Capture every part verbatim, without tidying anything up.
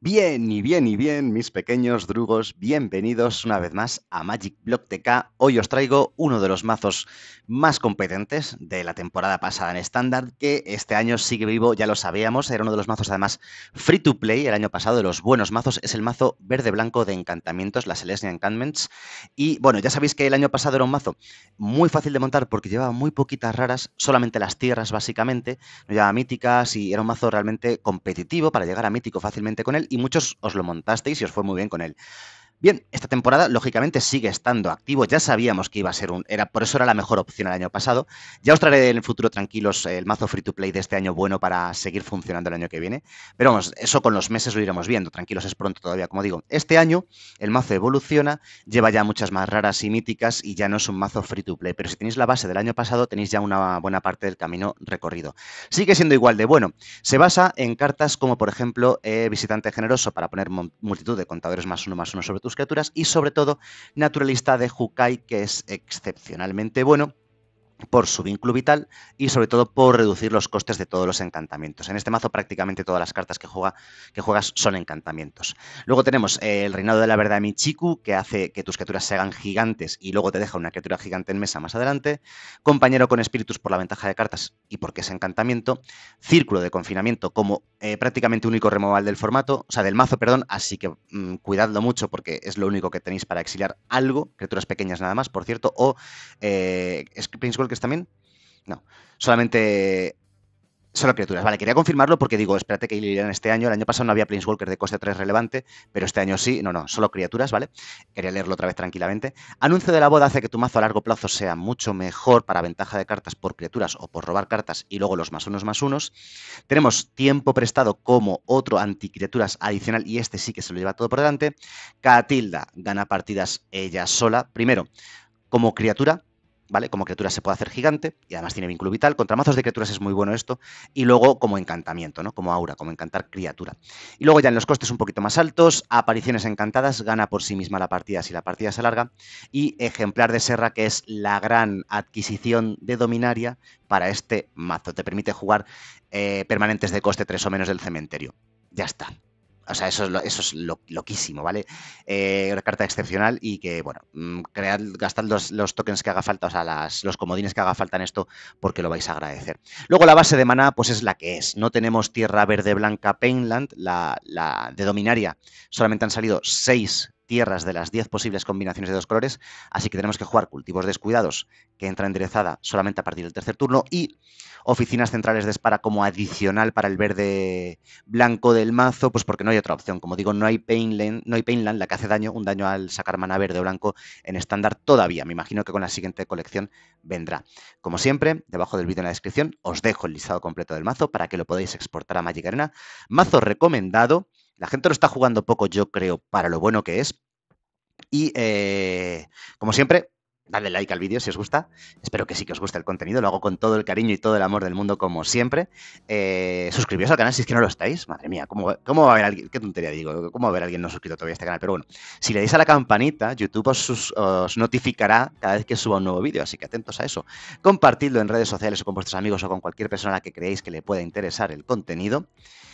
Bien y bien y bien, mis pequeños drugos, bienvenidos una vez más a Magic Block T K. Hoy os traigo uno de los mazos más competentes de la temporada pasada en estándar, que este año sigue vivo, ya lo sabíamos, era uno de los mazos además free to play el año pasado, de los buenos mazos, es el mazo verde-blanco de encantamientos, las Celestial Enchantments. Y bueno, ya sabéis que el año pasado era un mazo muy fácil de montar porque llevaba muy poquitas raras, solamente las tierras básicamente, no llevaba míticas y era un mazo realmente competitivo para llegar a mítico fácilmente con él y muchos os lo montasteis y os fue muy bien con él. Bien, esta temporada lógicamente sigue estando activo, ya sabíamos que iba a ser un, era, por eso era la mejor opción el año pasado. Ya os traeré en el futuro tranquilos el mazo free to play de este año bueno para seguir funcionando el año que viene, pero vamos, eso con los meses lo iremos viendo, tranquilos, es pronto todavía, como digo. Este año el mazo evoluciona, lleva ya muchas más raras y míticas y ya no es un mazo free to play, pero si tenéis la base del año pasado tenéis ya una buena parte del camino recorrido. Sigue siendo igual de bueno, se basa en cartas como por ejemplo eh, Visitante Generoso para poner multitud de contadores más uno más uno sobre tus criaturas y sobre todo Naturalista de Hukai, que es excepcionalmente bueno por su vínculo vital y sobre todo por reducir los costes de todos los encantamientos. En este mazo prácticamente todas las cartas que, juega, que juegas son encantamientos. Luego tenemos eh, el Reinado de la Verdad de Michiku, que hace que tus criaturas se hagan gigantes y luego te deja una criatura gigante en mesa más adelante. Compañero con espíritus por la ventaja de cartas y porque es encantamiento. Círculo de confinamiento como eh, prácticamente único removal del formato, o sea, del mazo, perdón, así que mmm, cuidadlo mucho porque es lo único que tenéis para exiliar algo, criaturas pequeñas nada más, por cierto, o eh, ¿es Prince Walkers también? No, solamente solo criaturas. Vale, quería confirmarlo porque digo, espérate que en este año, el año pasado no había Planeswalker de coste tres relevante, pero este año sí, no, no, solo criaturas, ¿vale? Quería leerlo otra vez tranquilamente. Anuncio de la boda hace que tu mazo a largo plazo sea mucho mejor para ventaja de cartas por criaturas o por robar cartas y luego los más unos más unos. Tenemos tiempo prestado como otro anticriaturas adicional y este sí que se lo lleva todo por delante. Catilda gana partidas ella sola. Primero, como criatura, ¿vale? Como criatura se puede hacer gigante y además tiene vínculo vital. Contra mazos de criaturas es muy bueno esto. Y luego como encantamiento, ¿no? Como aura, como encantar criatura. Y luego ya en los costes un poquito más altos, apariciones encantadas, gana por sí misma la partida si la partida se alarga. Y ejemplar de Serra, que es la gran adquisición de Dominaria para este mazo. Te permite jugar eh, permanentes de coste tres o menos del cementerio. Ya está. O sea, eso es, lo, eso es lo, loquísimo, ¿vale? Eh, una carta excepcional y que, bueno, cread, gastad los, los tokens que haga falta, o sea, las, los comodines que haga falta en esto porque lo vais a agradecer. Luego la base de maná, pues es la que es. No tenemos tierra verde blanca Painland, la, la de Dominaria. Solamente han salido seis tierras de las diez posibles combinaciones de dos colores, así que tenemos que jugar cultivos descuidados, que entra enderezada solamente a partir del tercer turno, y oficinas centrales de Spara como adicional para el verde blanco del mazo, pues porque no hay otra opción. Como digo, no hay Painland, no hay Painland la que hace daño, un daño al sacar mana verde o blanco en estándar todavía. Me imagino que con la siguiente colección vendrá. Como siempre, debajo del vídeo en la descripción os dejo el listado completo del mazo para que lo podáis exportar a Magic Arena. Mazo recomendado. La gente lo está jugando poco, yo creo, para lo bueno que es. Y, eh, como siempre, dadle like al vídeo si os gusta. Espero que sí que os guste el contenido. Lo hago con todo el cariño y todo el amor del mundo, como siempre. Eh, suscribíos al canal si es que no lo estáis. Madre mía, ¿cómo, ¿cómo va a haber alguien? Qué tontería digo. ¿Cómo va a haber alguien no suscrito todavía a este canal? Pero bueno, si le dais a la campanita, YouTube os, sus, os notificará cada vez que suba un nuevo vídeo. Así que atentos a eso. Compartidlo en redes sociales o con vuestros amigos o con cualquier persona a la que creéis que le pueda interesar el contenido.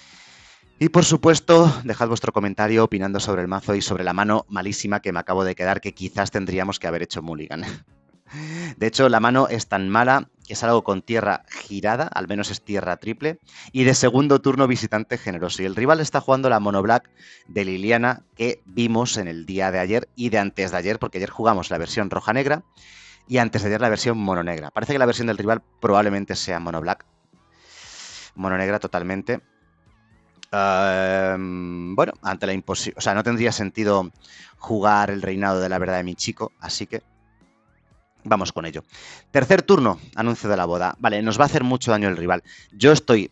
Y por supuesto, dejad vuestro comentario opinando sobre el mazo y sobre la mano malísima que me acabo de quedar, que quizás tendríamos que haber hecho mulligan. De hecho, la mano es tan mala que es algo con tierra girada, al menos es tierra triple, y de segundo turno visitante generoso. Y el rival está jugando la mono black de Liliana que vimos en el día de ayer y de antes de ayer, porque ayer jugamos la versión roja-negra y antes de ayer la versión mono-negra. Parece que la versión del rival probablemente sea mono black. Mono-negra totalmente. Uh, bueno, ante la imposibilidad, o sea, no tendría sentido jugar el reinado de la verdad de mi chico, así que vamos con ello. Tercer turno, anuncio de la boda. Vale, nos va a hacer mucho daño el rival. Yo estoy...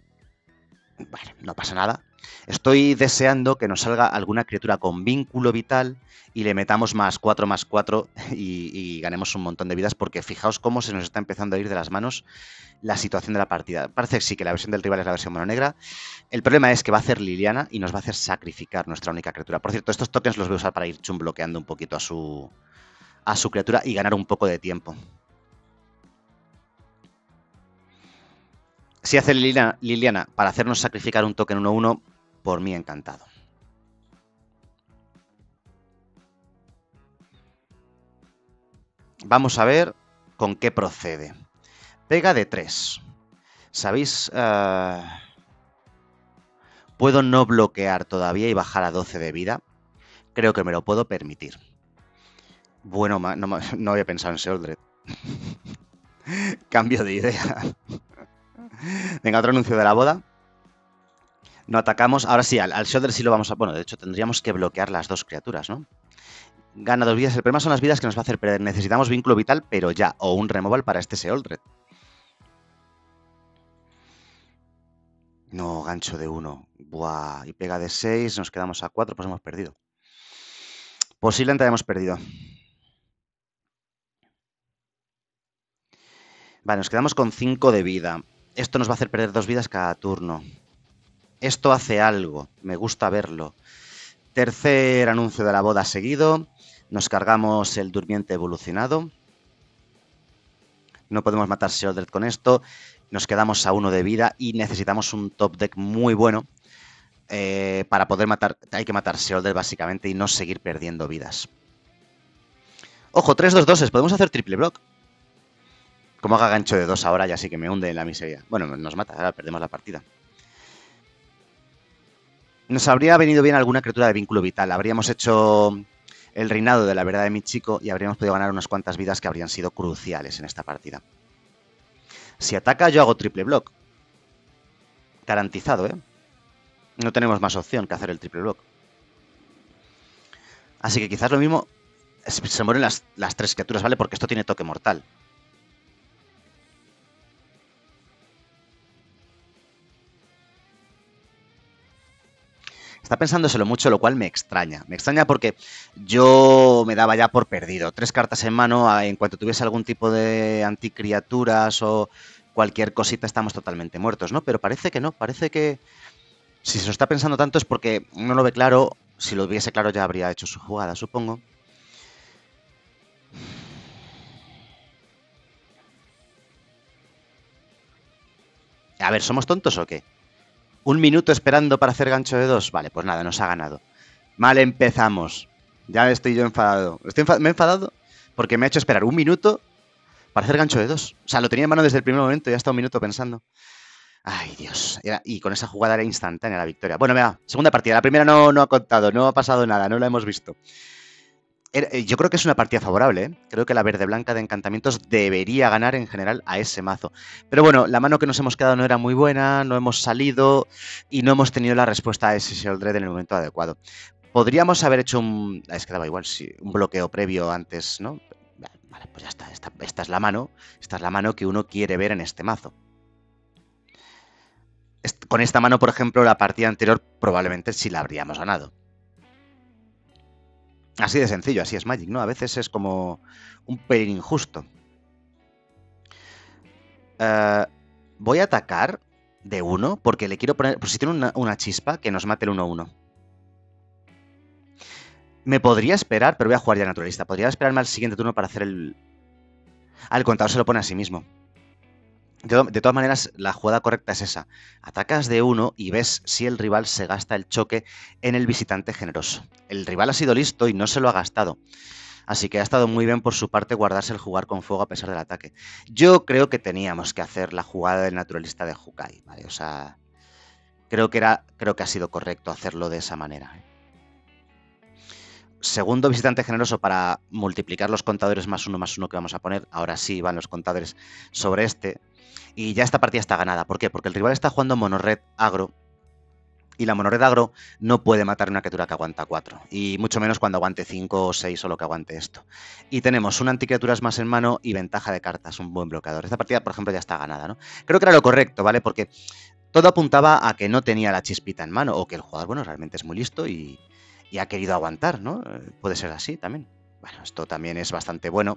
Bueno, no pasa nada. Estoy deseando que nos salga alguna criatura con vínculo vital y le metamos más cuatro más cuatro y, y ganemos un montón de vidas, porque fijaos cómo se nos está empezando a ir de las manos la situación de la partida. Parece que sí, que la versión del rival es la versión mono negra. El problema es que va a hacer Liliana y nos va a hacer sacrificar nuestra única criatura. Por cierto, estos tokens los voy a usar para ir chum bloqueando un poquito a su, a su criatura y ganar un poco de tiempo. Si hace Liliana, Liliana para hacernos sacrificar un token uno uno, por mí encantado. Vamos a ver con qué procede. Pega de tres. ¿Sabéis? Uh, puedo no bloquear todavía y bajar a doce de vida. Creo que me lo puedo permitir. Bueno, no, no había pensado en Sheoldred. Cambio de idea. Venga, otro anuncio de la boda. No atacamos. Ahora sí, al, al Sheoldred sí lo vamos a... Bueno, de hecho tendríamos que bloquear las dos criaturas, ¿no? Gana dos vidas. El problema son las vidas que nos va a hacer perder. Necesitamos vínculo vital, pero ya. O un removal para este Sheoldred. No, gancho de uno. Buah. Y pega de seis. Nos quedamos a cuatro. Pues hemos perdido. Posiblemente hayamos perdido. Vale, nos quedamos con cinco de vida. Esto nos va a hacer perder dos vidas cada turno. Esto hace algo. Me gusta verlo. Tercer anuncio de la boda seguido. Nos cargamos el durmiente evolucionado. No podemos matar Sheoldred con esto. Nos quedamos a uno de vida y necesitamos un top deck muy bueno eh, para poder matar. Hay que matar Sheoldred básicamente y no seguir perdiendo vidas. Ojo, tres dos dos. Podemos hacer triple block. Como haga gancho de dos ahora, ya sí que me hunde en la miseria. Bueno, nos mata, ahora perdemos la partida. Nos habría venido bien alguna criatura de vínculo vital. Habríamos hecho el reinado de la verdad de mi chico y habríamos podido ganar unas cuantas vidas que habrían sido cruciales en esta partida. Si ataca, yo hago triple block. Garantizado, ¿eh? No tenemos más opción que hacer el triple block. Así que quizás lo mismo... Se mueren las, las tres criaturas, ¿vale? Porque esto tiene toque mortal. Está pensándoselo mucho, lo cual me extraña. Me extraña porque yo me daba ya por perdido. Tres cartas en mano, en cuanto tuviese algún tipo de anticriaturas o cualquier cosita, estamos totalmente muertos, ¿no? Pero parece que no, parece que si se lo está pensando tanto es porque no lo ve claro. Si lo viese claro ya habría hecho su jugada, supongo. A ver, ¿somos tontos o qué? ¿Un minuto esperando para hacer gancho de dos? Vale, pues nada, nos ha ganado. Mal empezamos. Ya estoy yo enfadado. Estoy enfad- me he enfadado porque me ha hecho esperar un minuto para hacer gancho de dos. O sea, lo tenía en mano desde el primer momento y ya está un minuto pensando. Ay, Dios. Era, y con esa jugada era instantánea la victoria. Bueno, venga, segunda partida. La primera no, no ha contado, no ha pasado nada, no la hemos visto. Yo creo que es una partida favorable, ¿eh? Creo que la verde-blanca de encantamientos debería ganar en general a ese mazo. Pero bueno, la mano que nos hemos quedado no era muy buena, no hemos salido y no hemos tenido la respuesta a ese Sheoldred en el momento adecuado. Podríamos haber hecho un... Es que daba igual, sí, un bloqueo previo antes, ¿no? Vale, pues ya está. Esta, esta es la mano. Esta es la mano que uno quiere ver en este mazo. Con esta mano, por ejemplo, la partida anterior probablemente sí la habríamos ganado. Así de sencillo, así es Magic, ¿no? A veces es como un pelín injusto. Uh, voy a atacar de uno porque le quiero poner... Pues si tiene una, una chispa, que nos mate el uno uno. Me podría esperar, pero voy a jugar ya naturalista. Podría esperarme al siguiente turno para hacer el... Ah, el contador se lo pone a sí mismo. De, de todas maneras, la jugada correcta es esa. Atacas de uno y ves si el rival se gasta el choque en el visitante generoso. El rival ha sido listo y no se lo ha gastado. Así que ha estado muy bien por su parte guardarse el jugar con fuego a pesar del ataque. Yo creo que teníamos que hacer la jugada del naturalista de Hukai, ¿vale? O sea, creo que, era, creo que ha sido correcto hacerlo de esa manera. Segundo visitante generoso para multiplicar los contadores más uno más uno que vamos a poner. Ahora sí van los contadores sobre este. Y ya esta partida está ganada. ¿Por qué? Porque el rival está jugando monorred agro. Y la monorred agro no puede matar una criatura que aguanta cuatro. Y mucho menos cuando aguante cinco o seis o lo que aguante esto. Y tenemos una anticriaturas más en mano y ventaja de cartas, un buen bloqueador. Esta partida, por ejemplo, ya está ganada, ¿no? Creo que era lo correcto, ¿vale? Porque todo apuntaba a que no tenía la chispita en mano. O que el jugador, bueno, realmente es muy listo y, y ha querido aguantar, ¿no? Puede ser así también. Bueno, esto también es bastante bueno.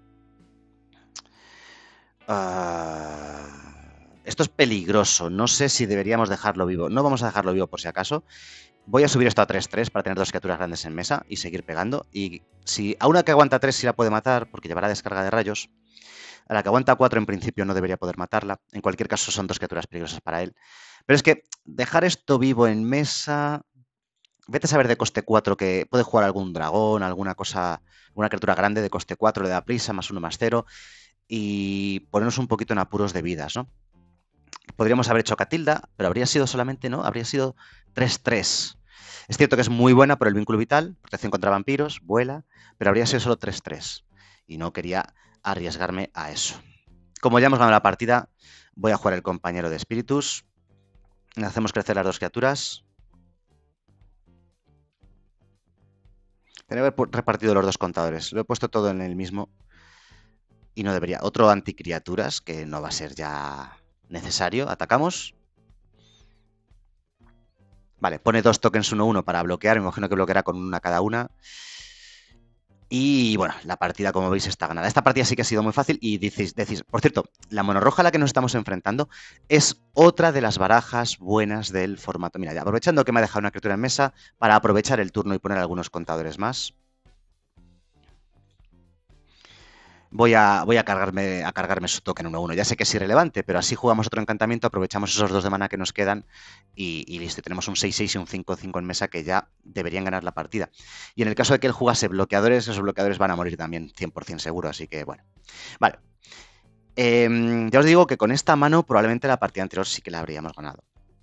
Uh... Esto es peligroso, no sé si deberíamos dejarlo vivo. No vamos a dejarlo vivo por si acaso. Voy a subir esto a tres tres para tener dos criaturas grandes en mesa y seguir pegando. Y si a una que aguanta tres sí la puede matar, porque llevará descarga de rayos. A la que aguanta cuatro en principio no debería poder matarla. En cualquier caso son dos criaturas peligrosas para él. Pero es que dejar esto vivo en mesa... Vete a saber de coste cuatro que puede jugar algún dragón, alguna cosa, una criatura grande de coste cuatro, le da prisa, más uno, más cero, y ponernos un poquito en apuros de vidas, ¿no? Podríamos haber hecho Catilda, pero habría sido solamente, ¿no? Habría sido tres tres. Es cierto que es muy buena por el vínculo vital, protección contra vampiros, vuela, pero habría sido solo tres tres. Y no quería arriesgarme a eso. Como ya hemos ganado la partida, voy a jugar el compañero de espíritus. Hacemos crecer las dos criaturas. Tenía que haber repartido los dos contadores. Lo he puesto todo en el mismo. Y no debería. Otro anticriaturas, que no va a ser ya necesario. Atacamos. Vale, pone dos tokens uno uno para bloquear. Me imagino que bloqueará con una cada una. Y bueno, la partida, como veis, está ganada. Esta partida sí que ha sido muy fácil y decís, decís, por cierto, la monorroja a la que nos estamos enfrentando es otra de las barajas buenas del formato. Mira, ya aprovechando que me ha dejado una criatura en mesa, para aprovechar el turno y poner algunos contadores más. Voy a, voy a cargarme, a cargarme su token uno uno. Ya sé que es irrelevante, pero así jugamos otro encantamiento, aprovechamos esos dos de mana que nos quedan y, y listo. Tenemos un seis seis y un cinco cinco en mesa que ya deberían ganar la partida. Y en el caso de que él jugase bloqueadores, esos bloqueadores van a morir también, cien por cien seguro, así que bueno. Vale. Eh, ya os digo que con esta mano probablemente la partida anterior sí que la habríamos ganado.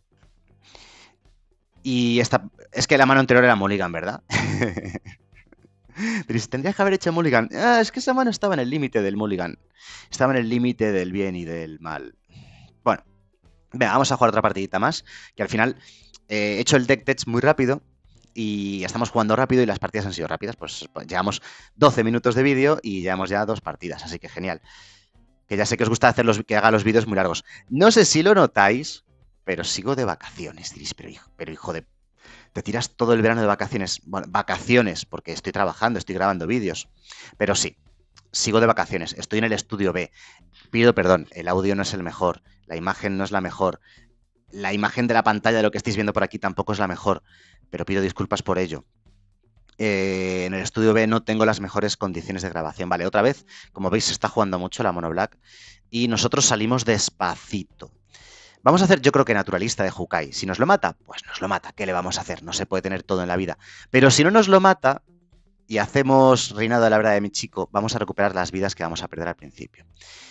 Y esta, es que la mano anterior era Mulligan, ¿verdad? Pero si tendrías que haber hecho Mulligan. Ah, es que esa mano estaba en el límite del Mulligan. Estaba en el límite del bien y del mal. Bueno, venga, vamos a jugar otra partidita más. Que al final eh, he hecho el deck tech muy rápido. Y estamos jugando rápido y las partidas han sido rápidas. Pues, pues llevamos doce minutos de vídeo y llevamos ya dos partidas. Así que genial. Que ya sé que os gusta hacer los, que haga los vídeos muy largos. No sé si lo notáis, pero sigo de vacaciones. Diréis, pero hijo, pero hijo de... Te tiras todo el verano de vacaciones. Bueno, vacaciones, porque estoy trabajando, estoy grabando vídeos. Pero sí, sigo de vacaciones. Estoy en el estudio B. Pido perdón, el audio no es el mejor. La imagen no es la mejor. La imagen de la pantalla de lo que estáis viendo por aquí tampoco es la mejor. Pero pido disculpas por ello. Eh, en el estudio B no tengo las mejores condiciones de grabación. Vale, otra vez, como veis, se está jugando mucho la Mono Black. Y nosotros salimos despacito. Vamos a hacer, yo creo que naturalista de Jukai. Si nos lo mata, pues nos lo mata. ¿Qué le vamos a hacer? No se puede tener todo en la vida. Pero si no nos lo mata y hacemos reinado de la verdad de mi chico, vamos a recuperar las vidas que vamos a perder al principio.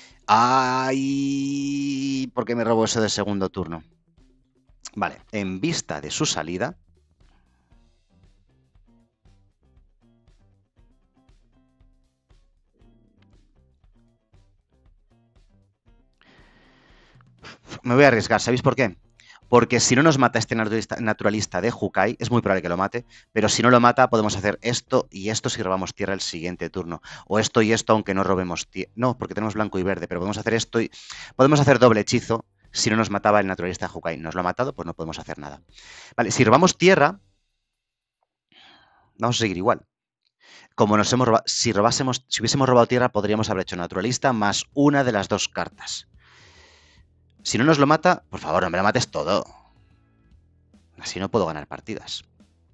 ¡Ay! ¿Por qué me robo eso del segundo turno? Vale, en vista de su salida... Me voy a arriesgar, ¿sabéis por qué? Porque si no nos mata este naturalista, naturalista de Jukai, es muy probable que lo mate, pero si no lo mata podemos hacer esto y esto si robamos tierra el siguiente turno. O esto y esto aunque no robemos tierra. No, porque tenemos blanco y verde, pero podemos hacer esto y... Podemos hacer doble hechizo si no nos mataba el naturalista de Jukai. Nos lo ha matado, pues no podemos hacer nada. Vale, si robamos tierra, vamos a seguir igual. Como nos hemos robado... Si, robásemos... si hubiésemos robado tierra, podríamos haber hecho naturalista más una de las dos cartas. Si no nos lo mata, por favor, no me lo mates todo. Así no puedo ganar partidas.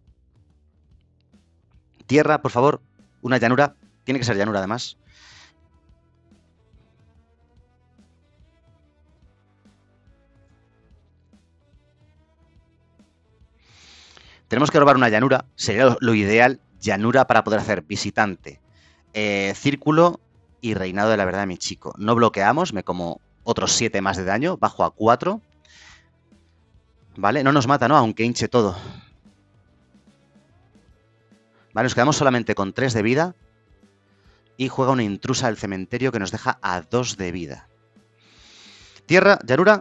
Tierra, por favor. Una llanura. Tiene que ser llanura, además. Tenemos que robar una llanura. Sería lo, lo ideal. Llanura para poder hacer visitante, eh, círculo y reinado de la verdad de mi chico. No bloqueamos. Me como otros siete más de daño. Bajo a cuatro. Vale, no nos mata, ¿no? Aunque hinche todo. Vale, nos quedamos solamente con tres de vida. Y juega una intrusa del cementerio que nos deja a dos de vida. Tierra, llanura.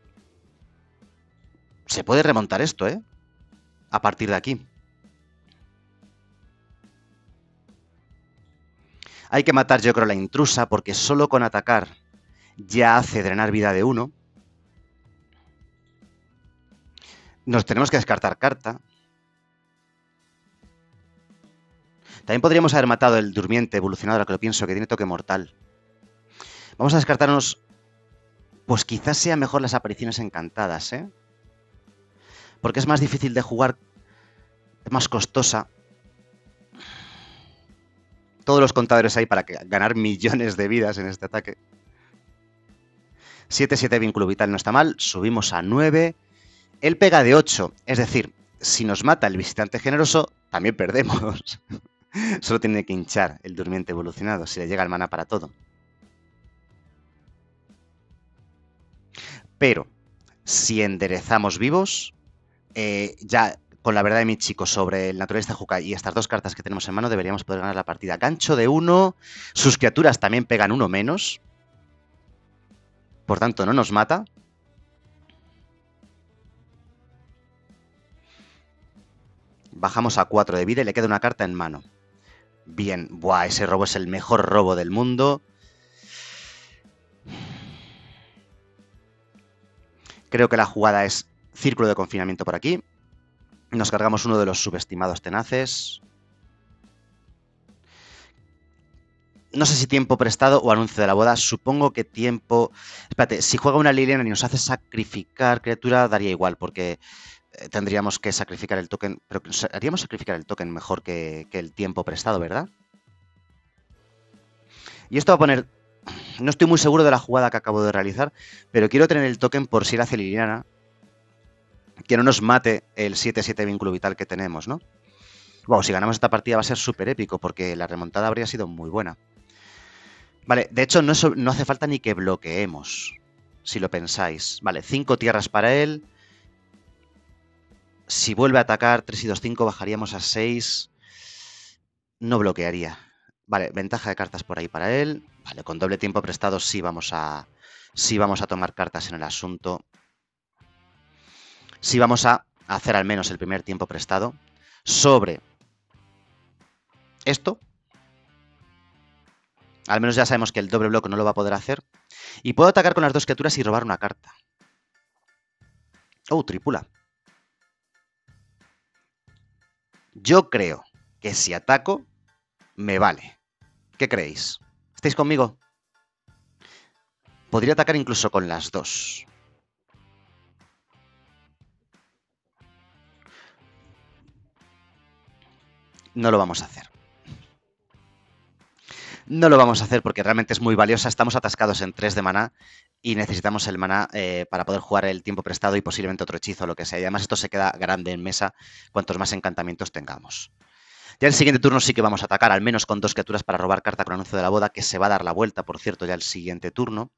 Se puede remontar esto, ¿eh? A partir de aquí. Hay que matar, yo creo, la intrusa, porque solo con atacar ya hace drenar vida de uno. Nos tenemos que descartar carta. También podríamos haber matado el durmiente evolucionado, ahora que lo pienso, que tiene toque mortal. Vamos a descartarnos... Pues quizás sean mejor las apariciones encantadas, ¿eh? Porque es más difícil de jugar, es más costosa. Todos los contadores hay para que, ganar millones de vidas en este ataque. siete siete vínculo vital no está mal. Subimos a nueve. Él pega de ocho. Es decir, Si nos mata el visitante generoso, también perdemos. Solo tiene que hinchar el durmiente evolucionado, si le llega el mana para todo. Pero, si enderezamos vivos, eh, ya con la verdad de mi chico sobre el naturalista Jukai y estas dos cartas que tenemos en mano, deberíamos poder ganar la partida. Gancho de uno, sus criaturas también pegan uno menos. Por tanto, no nos mata. Bajamos a cuatro de vida y le queda una carta en mano. Bien, buah, ese robo es el mejor robo del mundo. Creo que la jugada es círculo de confinamiento por aquí. Nos cargamos uno de los subestimados tenaces. No sé si tiempo prestado o anuncio de la boda. Supongo que tiempo... Espérate, si juega una Liliana y nos hace sacrificar criatura, daría igual, porque tendríamos que sacrificar el token. Pero haríamos sacrificar el token mejor que, que el tiempo prestado, ¿verdad? Y esto va a poner... No estoy muy seguro de la jugada que acabo de realizar, pero quiero tener el token por si la hace Liliana. Que no nos mate el siete siete vínculo vital que tenemos, ¿no? Wow, si ganamos esta partida va a ser súper épico, porque la remontada habría sido muy buena. Vale, de hecho no, es, no hace falta ni que bloqueemos, si lo pensáis. Vale, cinco tierras para él. Si vuelve a atacar tres y dos, cinco, bajaríamos a seis. No bloquearía. Vale, ventaja de cartas por ahí para él. Vale, con doble tiempo prestado sí vamos a, sí vamos a tomar cartas en el asunto. Sí vamos a hacer al menos el primer tiempo prestado. Sobre esto. Al menos ya sabemos que el doble bloque no lo va a poder hacer. Y puedo atacar con las dos criaturas y robar una carta. Oh, tripula. Yo creo que si ataco, me vale. ¿Qué creéis? ¿Estáis conmigo? Podría atacar incluso con las dos. No lo vamos a hacer. No lo vamos a hacer porque realmente es muy valiosa. Estamos atascados en tres de maná y necesitamos el maná eh, para poder jugar el tiempo prestado y posiblemente otro hechizo o lo que sea. Y además esto se queda grande en mesa cuantos más encantamientos tengamos. Ya el siguiente turno sí que vamos a atacar, al menos con dos criaturas para robar carta con anuncio de la boda, que se va a dar la vuelta, por cierto, ya el siguiente turno.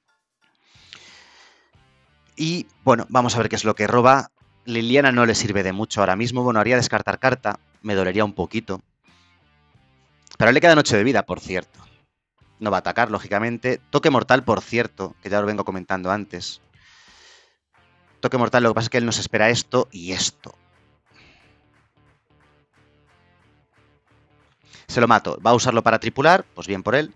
Y bueno, vamos a ver qué es lo que roba. Liliana no le sirve de mucho ahora mismo. Bueno, haría descartar carta, me dolería un poquito. Pero le quedan ocho de vida, por cierto. No va a atacar, lógicamente. Toque mortal, por cierto, que ya lo vengo comentando antes. Toque mortal, lo que pasa es que él nos espera esto y esto. Se lo mato. ¿Va a usarlo para tripular? Pues bien por él.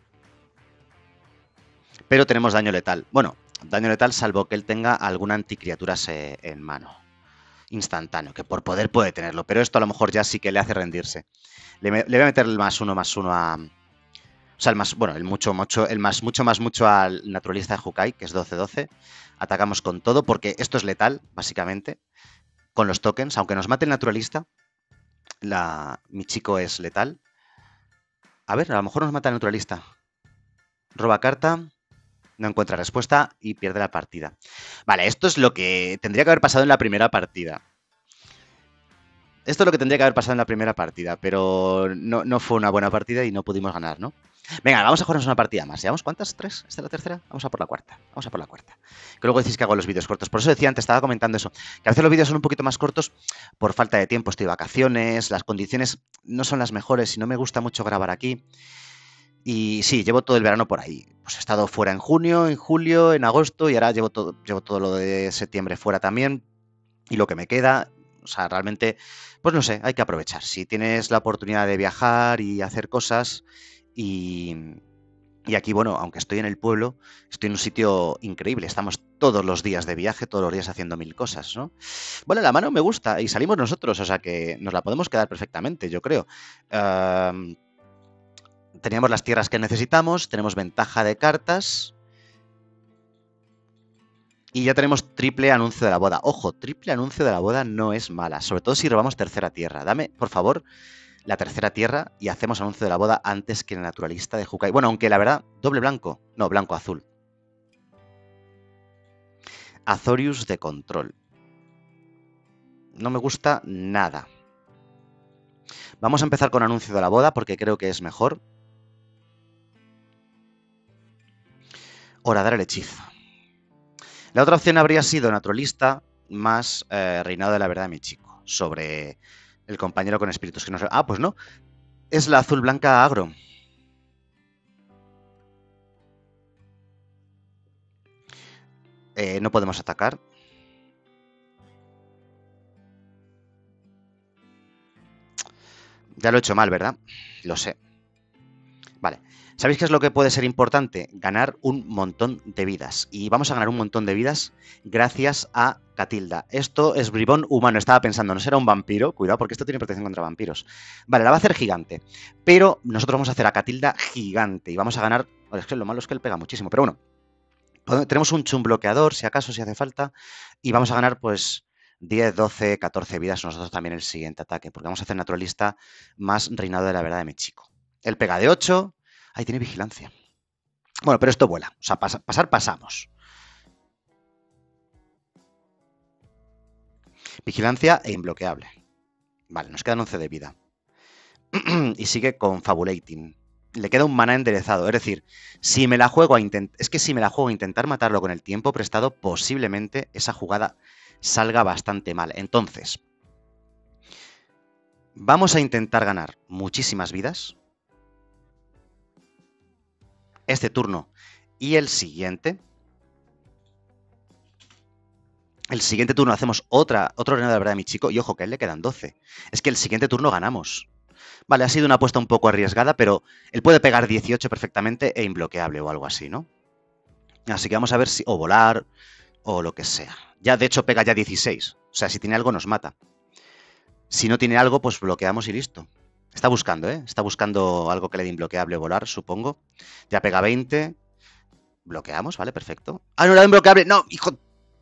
Pero tenemos daño letal. Bueno, daño letal salvo que él tenga alguna anticriaturas eh, en mano. Instantáneo, que por poder puede tenerlo. Pero esto a lo mejor ya sí que le hace rendirse. Le, le voy a meter el más uno, más uno a... O sea, el más, bueno, el mucho, mucho, el más, mucho, más, mucho al naturalista de Jukai, que es doce doce. Atacamos con todo, porque esto es letal, básicamente. Con los tokens, aunque nos mate el naturalista, la, mi chico es letal. A ver, a lo mejor nos mata el naturalista. Roba carta, no encuentra respuesta y pierde la partida. Vale, esto es lo que tendría que haber pasado en la primera partida. Esto es lo que tendría que haber pasado en la primera partida, pero no, no fue una buena partida y no pudimos ganar, ¿no? Venga, vamos a jugarnos una partida más. ¿Llevamos cuántas? ¿Tres? ¿Esta es la tercera? Vamos a por la cuarta. Vamos a por la cuarta. Que luego decís que hago los vídeos cortos. Por eso decía antes, estaba comentando eso. Que a veces los vídeos son un poquito más cortos por falta de tiempo. Estoy de vacaciones, las condiciones no son las mejores y no me gusta mucho grabar aquí. Y sí, llevo todo el verano por ahí. Pues he estado fuera en junio, en julio, en agosto y ahora llevo todo, llevo todo lo de septiembre fuera también. Y lo que me queda, o sea, realmente, pues no sé, hay que aprovechar. Si tienes la oportunidad de viajar y hacer cosas y, y aquí, bueno, aunque estoy en el pueblo, estoy en un sitio increíble. Estamos todos los días de viaje, todos los días haciendo mil cosas, ¿no? Bueno, la mano me gusta y salimos nosotros, o sea que nos la podemos quedar perfectamente, yo creo. Uh, teníamos las tierras que necesitamos, tenemos ventaja de cartas. Y ya tenemos triple anuncio de la boda. Ojo, triple anuncio de la boda no es mala, sobre todo si robamos tercera tierra. Dame, por favor, la tercera tierra y hacemos anuncio de la boda antes que el naturalista de Jukai. Bueno, aunque la verdad, doble blanco. No, blanco-azul. Azorius de control. No me gusta nada. Vamos a empezar con anuncio de la boda porque creo que es mejor. Horadar el hechizo. La otra opción habría sido naturalista más eh, reinado de la verdad de mi chico. Sobre el compañero con espíritus que no sé. Ah, pues no. Es la azul blanca agro. Eh, no podemos atacar. Ya lo he hecho mal, ¿verdad? Lo sé. Vale. ¿Sabéis qué es lo que puede ser importante? Ganar un montón de vidas. Y vamos a ganar un montón de vidas gracias a Catilda. Esto es bribón humano. Estaba pensando, ¿no será un vampiro? Cuidado, porque esto tiene protección contra vampiros. Vale, la va a hacer gigante. Pero nosotros vamos a hacer a Catilda gigante. Y vamos a ganar... Es que lo malo es que él pega muchísimo. Pero bueno, tenemos un chum bloqueador, si acaso, si hace falta. Y vamos a ganar, pues... diez, doce, catorce vidas nosotros también el siguiente ataque. Porque vamos a hacer naturalista más reinado de la verdad de mi chico. Él pega de ocho... Ahí tiene vigilancia. Bueno, pero esto vuela. O sea, pas pasar, pasamos. Vigilancia e imbloqueable. Vale, nos quedan once de vida. Y sigue con Fabulating. Le queda un maná enderezado. Es decir, si me la juego a intentar... Es que si me la juego a intentar matarlo con el tiempo prestado, posiblemente esa jugada salga bastante mal. Entonces, vamos a intentar ganar muchísimas vidas. Este turno y el siguiente. El siguiente turno hacemos otra, otro reinado de la verdad de mi chico. Y ojo, que a él le quedan doce. Es que el siguiente turno ganamos. Vale, ha sido una apuesta un poco arriesgada, pero él puede pegar dieciocho perfectamente e imbloqueable o algo así, ¿no? Así que vamos a ver si... O volar, o lo que sea. Ya, de hecho, pega ya dieciséis. O sea, si tiene algo, nos mata. Si no tiene algo, pues bloqueamos y listo. Está buscando, ¿eh? Está buscando algo que le dé imbloqueable o volar, supongo. Ya pega veinte. Bloqueamos, vale, perfecto. ¡Ah, no le da imbloqueable! ¡No, hijo!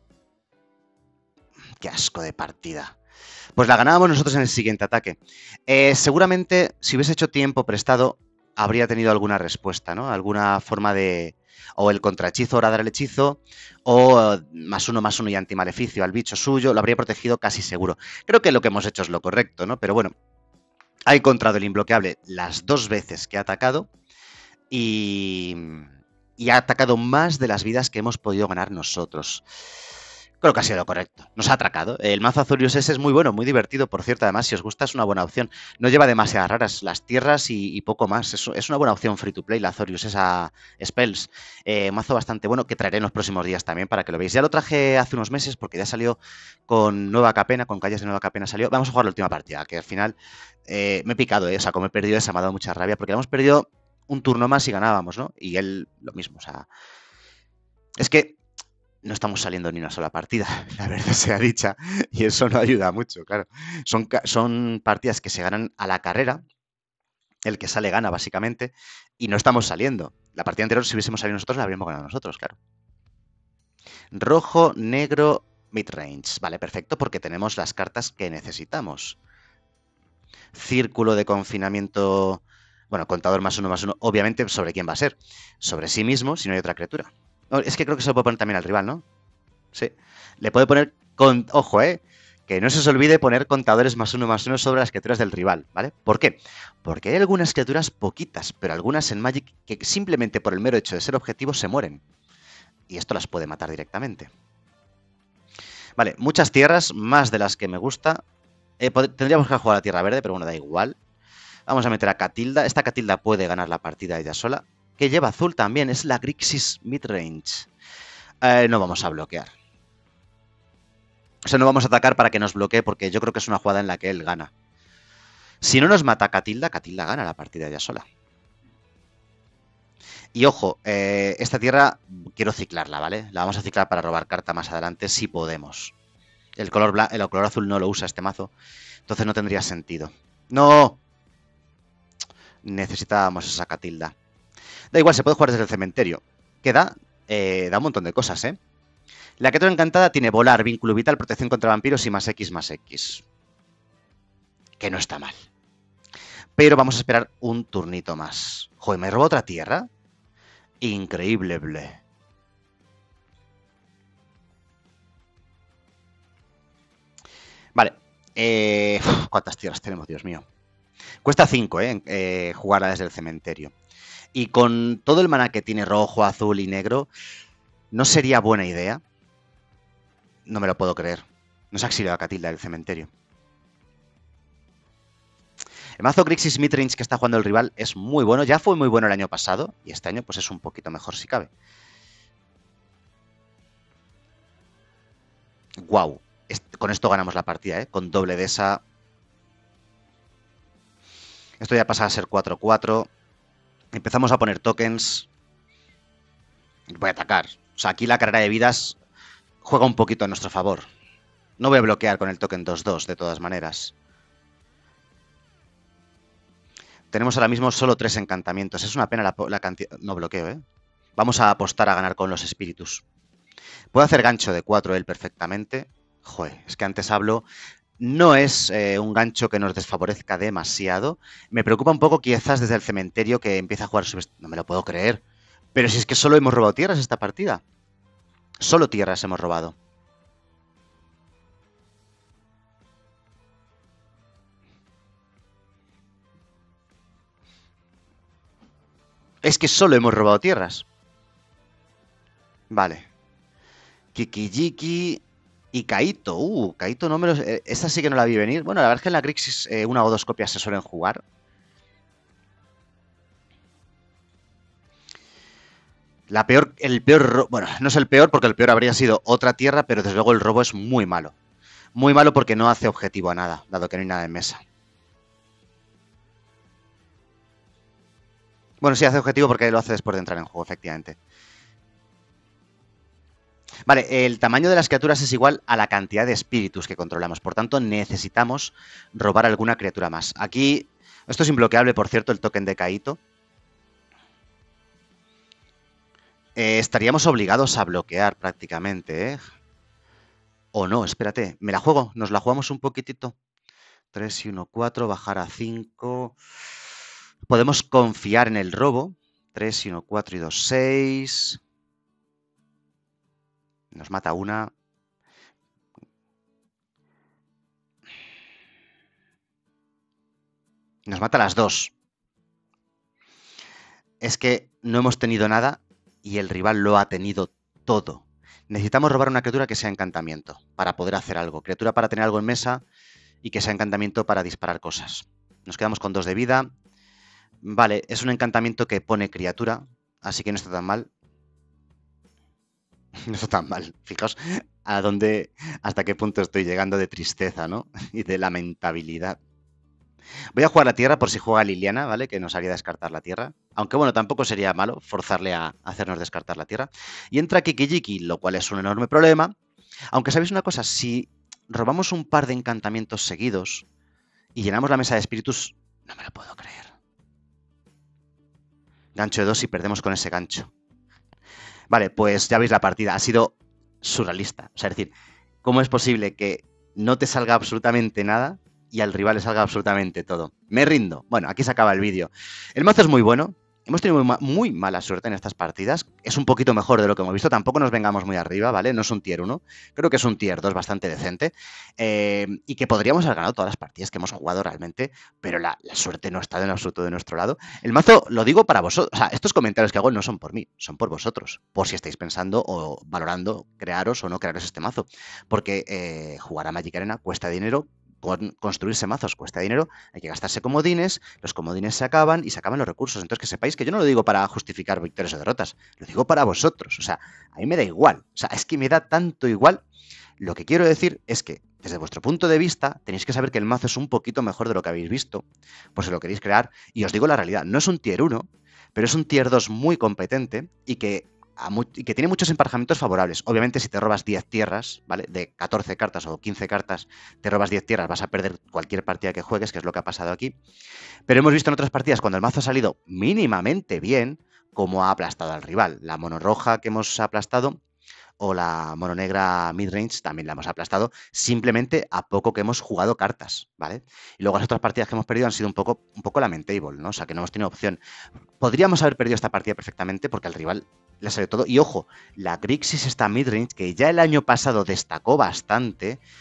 ¡Qué asco de partida! Pues la ganábamos nosotros en el siguiente ataque. Eh, seguramente, si hubiese hecho tiempo prestado, habría tenido alguna respuesta, ¿no? Alguna forma de... O el contrahechizo, horadar el hechizo, o más uno, más uno y antimaleficio al bicho suyo, lo habría protegido casi seguro. Creo que lo que hemos hecho es lo correcto, ¿no? Pero bueno, ha encontrado el imbloqueable las dos veces que ha atacado y... y ha atacado más de las vidas que hemos podido ganar nosotros. Creo que ha sido lo correcto. Nos ha atracado. El mazo Azorius ese es muy bueno, muy divertido, por cierto. Además, si os gusta, es una buena opción. No lleva demasiadas raras las tierras y, y poco más. Es, es, una buena opción free to play, la Azorius, esa Spells. Eh, mazo bastante bueno que traeré en los próximos días también para que lo veáis. Ya lo traje hace unos meses porque ya salió con Nueva Capena, con calles de Nueva Capena salió. Vamos a jugar la última partida, que al final eh, me he picado, eh. O sea, como he perdido esa, me ha dado mucha rabia porque hemos perdido un turno más y ganábamos, ¿no? Y él lo mismo, o sea... Es que no estamos saliendo ni una sola partida, la verdad sea dicha, y eso no ayuda mucho, claro. Son, son partidas que se ganan a la carrera, el que sale gana, básicamente, y no estamos saliendo. La partida anterior, si hubiésemos salido nosotros, la habríamos ganado nosotros, claro. Rojo, negro, midrange. Vale, perfecto, porque tenemos las cartas que necesitamos. Círculo de confinamiento... Bueno, contador más uno, más uno. Obviamente, ¿sobre quién va a ser? Sobre sí mismo, si no hay otra criatura. Es que creo que se lo puede poner también al rival, ¿no? Sí. Le puede poner... Con... Ojo, ¿eh? Que no se os olvide poner contadores más uno más uno sobre las criaturas del rival, ¿vale? ¿Por qué? Porque hay algunas criaturas poquitas, pero algunas en Magic que simplemente por el mero hecho de ser objetivos se mueren. Y esto las puede matar directamente. Vale, muchas tierras, más de las que me gusta. Eh, tendríamos que jugar a tierra verde, pero bueno, da igual. Vamos a meter a Catilda. Esta Catilda puede ganar la partida ella sola. Que lleva azul también, es la Grixis Midrange. Eh, no vamos a bloquear. O sea, no vamos a atacar para que nos bloquee, porque yo creo que es una jugada en la que él gana. Si no nos mata Catilda, Catilda gana la partida ella sola. Y ojo, eh, esta tierra quiero ciclarla, ¿vale? La vamos a ciclar para robar carta más adelante, si podemos. El color, el color azul no lo usa este mazo, entonces no tendría sentido. ¡No! Necesitábamos esa Catilda. Da igual, se puede jugar desde el cementerio. Que da, eh, da un montón de cosas, ¿eh? La criatura encantada tiene volar, vínculo vital, protección contra vampiros y más X más X. Que no está mal. Pero vamos a esperar un turnito más. Joder, ¿me roba otra tierra? Increíble, ble. Vale, Eh, uf, ¿cuántas tierras tenemos, Dios mío? Cuesta cinco, ¿eh? eh jugarla desde el cementerio. Y con todo el maná que tiene rojo, azul y negro, ¿no sería buena idea? No me lo puedo creer. No se ha exiliado a Catilda del cementerio. El mazo Grixis Midrange que está jugando el rival es muy bueno. Ya fue muy bueno el año pasado. Y este año pues es un poquito mejor si cabe. Guau. Con esto ganamos la partida, ¿eh? Con doble de esa. Esto ya pasa a ser cuatro cuatro. Empezamos a poner tokens. Voy a atacar. O sea, aquí la carrera de vidas juega un poquito a nuestro favor. No voy a bloquear con el token dos dos, de todas maneras. Tenemos ahora mismo solo tres encantamientos. Es una pena la, la cantidad... No bloqueo, ¿eh? Vamos a apostar a ganar con los espíritus. Puedo hacer gancho de cuatro él perfectamente. Joder, es que antes hablo... No es eh, un gancho que nos desfavorezca demasiado. Me preocupa un poco quizás desde el cementerio que empieza a jugar... Sub... No me lo puedo creer. Pero si es que solo hemos robado tierras esta partida. Solo tierras hemos robado. Es que solo hemos robado tierras. Vale. Kikijiki y Kaito. Uh, Kaito no me lo... Esta sí que no la vi venir. Bueno, la verdad es que en la Grixis eh, una o dos copias se suelen jugar. La peor, el peor... Bueno, no es el peor porque el peor habría sido otra tierra, pero desde luego el robo es muy malo. Muy malo porque no hace objetivo a nada, dado que no hay nada en mesa. Bueno, sí hace objetivo porque lo hace después de entrar en juego, efectivamente. Vale, el tamaño de las criaturas es igual a la cantidad de espíritus que controlamos. Por tanto, necesitamos robar alguna criatura más. Aquí, esto es imbloqueable, por cierto, el token de Kaito. Eh, estaríamos obligados a bloquear prácticamente, ¿eh? O no, espérate. Me la juego. Nos la jugamos un poquitito. tres y uno, cuatro. Bajar a cinco. Podemos confiar en el robo. tres y uno, cuatro y dos, seis. Nos mata una. Nos mata las dos. Es que no hemos tenido nada y el rival lo ha tenido todo. Necesitamos robar una criatura que sea encantamiento para poder hacer algo. Criatura para tener algo en mesa y que sea encantamiento para disparar cosas. Nos quedamos con dos de vida. Vale, es un encantamiento que pone criatura, así que no está tan mal. No está tan mal. Fijaos a dónde, hasta qué punto estoy llegando de tristeza, ¿no? Y de lamentabilidad. Voy a jugar la tierra por si juega Liliana, ¿vale? Que nos haría descartar la tierra. Aunque bueno, tampoco sería malo forzarle a hacernos descartar la tierra. Y entra Kikijiki, lo cual es un enorme problema. Aunque sabéis una cosa, si robamos un par de encantamientos seguidos y llenamos la mesa de espíritus, no me lo puedo creer. Gancho de dos y perdemos con ese gancho. Vale, pues ya veis la partida. Ha sido surrealista. O sea, es decir, ¿cómo es posible que no te salga absolutamente nada y al rival le salga absolutamente todo? Me rindo. Bueno, aquí se acaba el vídeo. El mazo es muy bueno. Hemos tenido muy, ma muy mala suerte en estas partidas. Es un poquito mejor de lo que hemos visto. Tampoco nos vengamos muy arriba, ¿vale? No es un tier uno. Creo que es un tier dos bastante decente. Eh, y que podríamos haber ganado todas las partidas que hemos jugado realmente. Pero la, la suerte no ha estado en absoluto de nuestro lado. El mazo, lo digo para vosotros. O sea, estos comentarios que hago no son por mí. Son por vosotros. Por si estáis pensando o valorando crearos o no crearos este mazo. Porque eh, jugar a Magic Arena cuesta dinero. Construirse mazos cuesta dinero, hay que gastarse comodines, los comodines se acaban y se acaban los recursos. Entonces que sepáis que yo no lo digo para justificar victorias o derrotas, lo digo para vosotros. O sea, a mí me da igual. O sea, es que me da tanto igual. Lo que quiero decir es que, desde vuestro punto de vista, tenéis que saber que el mazo es un poquito mejor de lo que habéis visto, por si lo queréis crear. Y os digo la realidad, no es un tier uno, pero es un tier dos muy competente y que y que tiene muchos emparejamientos favorables. Obviamente, si te robas diez tierras, ¿vale? De catorce cartas o quince cartas, te robas diez tierras, vas a perder cualquier partida que juegues, que es lo que ha pasado aquí. Pero hemos visto en otras partidas, cuando el mazo ha salido mínimamente bien, cómo ha aplastado al rival. La mono roja que hemos aplastado o la mono negra midrange también la hemos aplastado, simplemente a poco que hemos jugado cartas, ¿vale? Y luego las otras partidas que hemos perdido han sido un poco, un poco lamentable, ¿no? O sea, que no hemos tenido opción. Podríamos haber perdido esta partida perfectamente porque al rival le salió todo. Y ojo, la Grixis esta midrange, que ya el año pasado destacó bastante,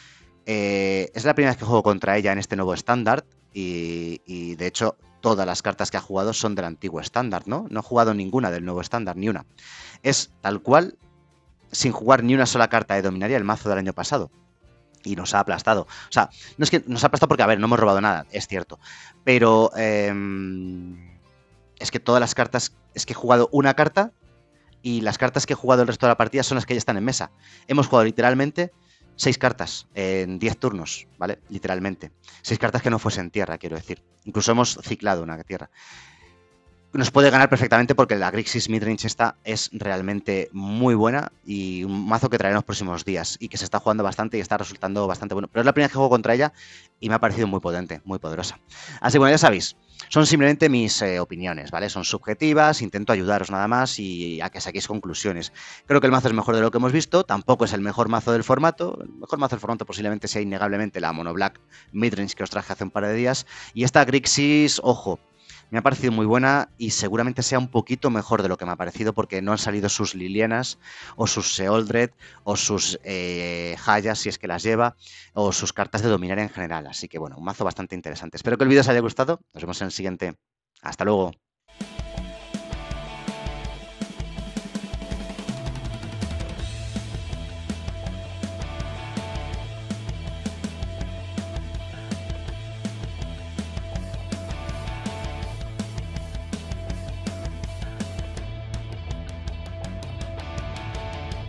Eh, es la primera vez que juego contra ella en este nuevo estándar y, y, de hecho todas las cartas que ha jugado son del antiguo estándar, ¿no? No he jugado ninguna del nuevo estándar, ni una. Es tal cual, sin jugar ni una sola carta de Dominaria, el mazo del año pasado. Y nos ha aplastado. O sea, no es que nos ha aplastado porque, a ver, no hemos robado nada, es cierto. Pero eh, es que todas las cartas, es que he jugado una carta y las cartas que he jugado el resto de la partida son las que ya están en mesa. Hemos jugado literalmente seis cartas en diez turnos, ¿vale? Literalmente. Seis cartas que no fuesen tierra, quiero decir. Incluso hemos ciclado una tierra. Nos puede ganar perfectamente porque la Grixis Midrange esta es realmente muy buena y un mazo que traerá en los próximos días y que se está jugando bastante y está resultando bastante bueno. Pero es la primera vez que juego contra ella y me ha parecido muy potente, muy poderosa. Así que bueno, ya sabéis, son simplemente mis eh, opiniones, ¿vale? Son subjetivas, intento ayudaros nada más y a que saquéis conclusiones. Creo que el mazo es mejor de lo que hemos visto, tampoco es el mejor mazo del formato. El mejor mazo del formato posiblemente sea innegablemente la Mono Black Midrange que os traje hace un par de días. Y esta Grixis, ojo, me ha parecido muy buena y seguramente sea un poquito mejor de lo que me ha parecido porque no han salido sus Lilianas o sus Seoldred o sus eh, Hayas, si es que las lleva, o sus cartas de Dominaria en general. Así que bueno, un mazo bastante interesante. Espero que el vídeo os haya gustado. Nos vemos en el siguiente. Hasta luego.